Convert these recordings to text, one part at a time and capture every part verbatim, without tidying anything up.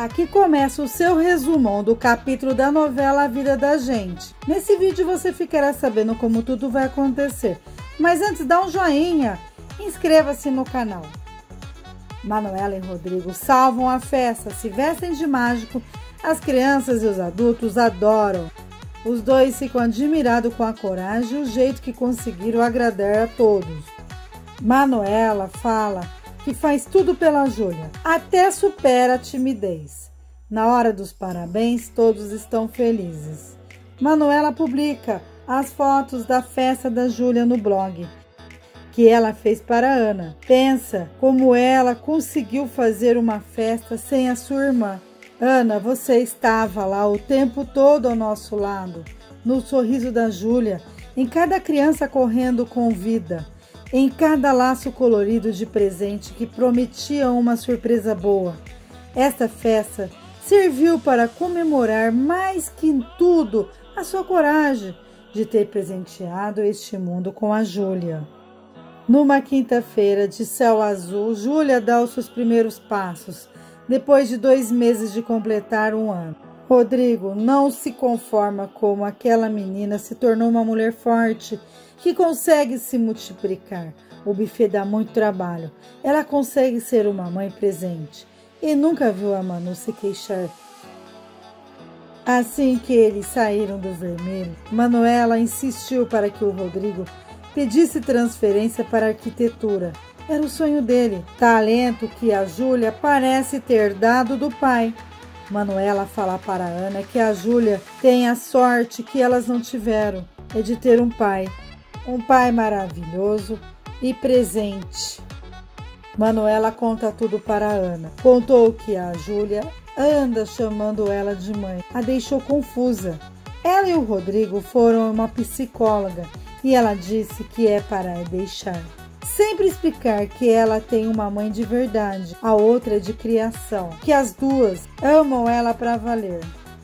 Aqui começa o seu resumão do capítulo da novela A Vida da Gente. Nesse vídeo você ficará sabendo como tudo vai acontecer. Mas antes, dá um joinha, inscreva-se no canal. Manuela e Rodrigo salvam a festa, se vestem de mágico, as crianças e os adultos adoram. Os dois ficam admirados com a coragem e o jeito que conseguiram agradar a todos. Manuela fala que faz tudo pela Júlia, até supera a timidez. Na hora dos parabéns, todos estão felizes. Manuela publica as fotos da festa da Júlia no blog, que ela fez para Ana. Pensa como ela conseguiu fazer uma festa sem a sua irmã. Ana, você estava lá o tempo todo ao nosso lado, no sorriso da Júlia, em cada criança correndo com vida, em cada laço colorido de presente que prometia uma surpresa boa. Esta festa serviu para comemorar mais que em tudo a sua coragem de ter presenteado este mundo com a Júlia. Numa quinta-feira de céu azul, Júlia dá os seus primeiros passos, depois de dois meses de completar um ano. Rodrigo não se conforma como aquela menina se tornou uma mulher forte, que consegue se multiplicar. O buffet dá muito trabalho. Ela consegue ser uma mãe presente e nunca viu a Manu se queixar. Assim que eles saíram do vermelho, Manuela insistiu para que o Rodrigo pedisse transferência para a arquitetura. Era o sonho dele, talento que a Júlia parece ter dado do pai. Manuela fala para Ana que a Júlia tem a sorte que elas não tiveram, é de ter um pai. Um pai maravilhoso e presente. Manuela conta tudo para Ana. Contou que a Júlia anda chamando ela de mãe. A deixou confusa. Ela e o Rodrigo foram a uma psicóloga e ela disse que é para deixar. Sempre explicar que ela tem uma mãe de verdade, a outra é de criação, que as duas amam ela para valer.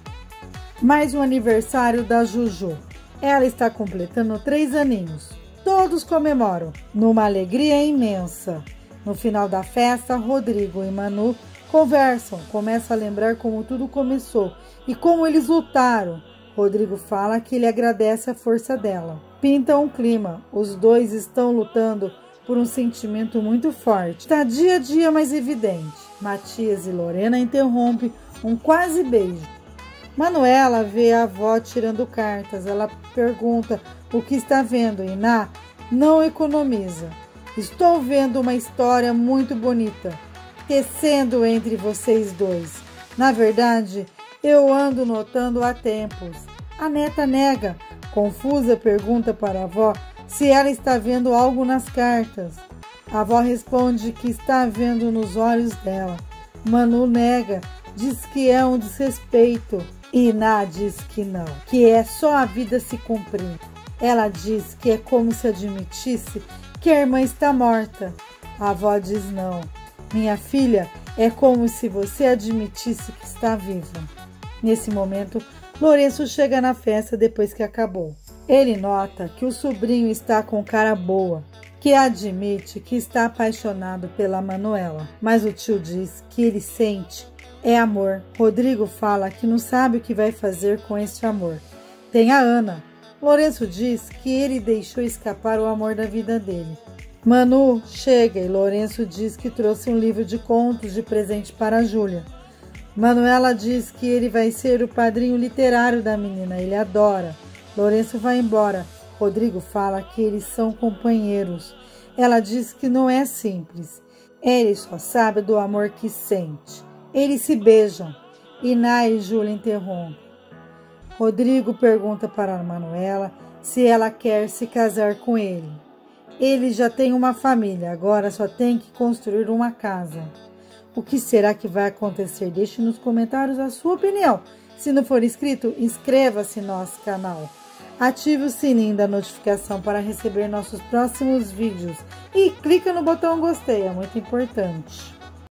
Mais um aniversário da Juju. Ela está completando três aninhos. Todos comemoram, numa alegria imensa. No final da festa, Rodrigo e Manu conversam, começam a lembrar como tudo começou e como eles lutaram. Rodrigo fala que ele agradece a força dela. Pinta um clima, os dois estão lutando por um sentimento muito forte. Está dia a dia mais evidente. Matias e Lorena interrompem um quase beijo. Manuela vê a avó tirando cartas. Ela pergunta o que está vendo. Iná não economiza. Estou vendo uma história muito bonita, tecendo entre vocês dois. Na verdade, eu ando notando há tempos. A neta nega. Confusa, pergunta para a avó se ela está vendo algo nas cartas. A avó responde que está vendo nos olhos dela. Manu nega, diz que é um desrespeito. Iná diz que não, que é só a vida se cumprir. Ela diz que é como se admitisse que a irmã está morta. A avó diz não. Minha filha, é como se você admitisse que está viva. Nesse momento, Lourenço chega na festa depois que acabou. Ele nota que o sobrinho está com cara boa, que admite que está apaixonado pela Manuela, mas o tio diz que ele sente é amor. Rodrigo fala que não sabe o que vai fazer com este amor. Tem a Ana. Lourenço diz que ele deixou escapar o amor da vida dele. Manu chega e Lourenço diz que trouxe um livro de contos de presente para a Júlia. Manuela diz que ele vai ser o padrinho literário da menina, ele adora. Lourenço vai embora. Rodrigo fala que eles são companheiros. Ela diz que não é simples. Ele só sabe do amor que sente. Eles se beijam. Iná e Júlia interrompem. Rodrigo pergunta para a Manuela se ela quer se casar com ele. Ele já tem uma família, agora só tem que construir uma casa. O que será que vai acontecer? Deixe nos comentários a sua opinião. Se não for inscrito, inscreva-se no nosso canal. Ative o sininho da notificação para receber nossos próximos vídeos. E clica no botão gostei, é muito importante.